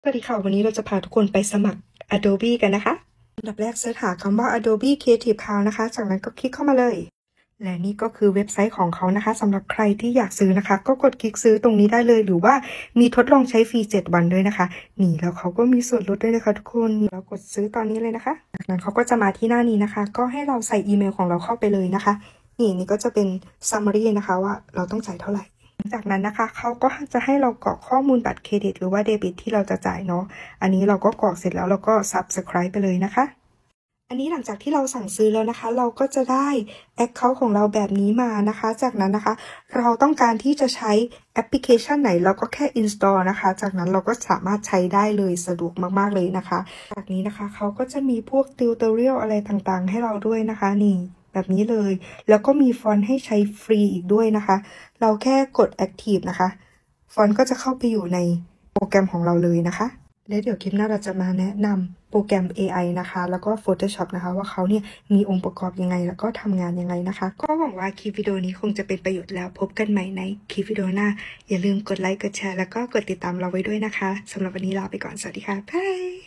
สวัสดีค่ะวันนี้เราจะพาทุกคนไปสมัคร Adobe กันนะคะอันดับแรกเสิร์ชหาคำว่า Adobe Creative Cloud นะคะจากนั้นก็คลิกเข้ามาเลยและนี่ก็คือเว็บไซต์ของเขานะคะสำหรับใครที่อยากซื้อนะคะก็กดคลิกซื้อตรงนี้ได้เลยหรือว่ามีทดลองใช้ฟรี7 วันด้วยนะคะนี่แล้วเขาก็มีส่วนลดด้วยนะคะทุกคนเรากดซื้อตอนนี้เลยนะคะจากนั้นเขาก็จะมาที่หน้านี้นะคะก็ให้เราใส่อีเมลของเราเข้าไปเลยนะคะนี่ก็จะเป็น summary นะคะว่าเราต้องจ่ายเท่าไหร่จากนั้นนะคะเขาก็จะให้เรากรอกข้อมูลบัตรเครดิตหรือว่าเดบิตที่เราจะจ่ายเนาะอันนี้เราก็กรอกเสร็จแล้วเราก็ subscribe ไปเลยนะคะอันนี้หลังจากที่เราสั่งซื้อแล้วนะคะเราก็จะได้ account ของเราแบบนี้มานะคะจากนั้นนะคะเราต้องการที่จะใช้แอปพลิเคชันไหนเราก็แค่ install นะคะจากนั้นเราก็สามารถใช้ได้เลยสะดวกมากๆเลยนะคะจากนี้นะคะเขาก็จะมีพวก tutorial อะไรต่างๆให้เราด้วยนะคะนี่แบบนี้เลยแล้วก็มีฟอนต์ให้ใช้ฟรีอีกด้วยนะคะเราแค่กด active นะคะฟอนต์ก็จะเข้าไปอยู่ในโปรแกรมของเราเลยนะคะและเดี๋ยวคลิปหน้าเราจะมาแนะนำโปรแกรม AI นะคะแล้วก็ Photoshop นะคะว่าเขาเนี่ยมีองค์ประกอบยังไงแล้วก็ทำงานยังไงนะคะก็หวังว่าคลิปวิดีโอนี้คงจะเป็นประโยชน์แล้วพบกันใหม่ในคลิปวิดีโอหน้าอย่าลืมกดไลค์กดแชร์แล้วก็กดติดตามเราไว้ด้วยนะคะสำหรับวันนี้ลาไปก่อนสวัสดีค่ะบาย